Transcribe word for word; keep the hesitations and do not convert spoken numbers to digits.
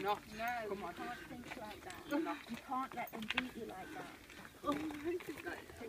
not. No, Come you on. can't think like that. You're not. You can't let them beat you like that. Oh, I think that.